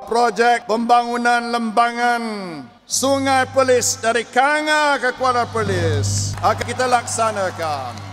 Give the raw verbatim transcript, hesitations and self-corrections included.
projek pembangunan lembangan Sungai Perlis dari Kanga ke Kuala Perlis akan kita laksanakan.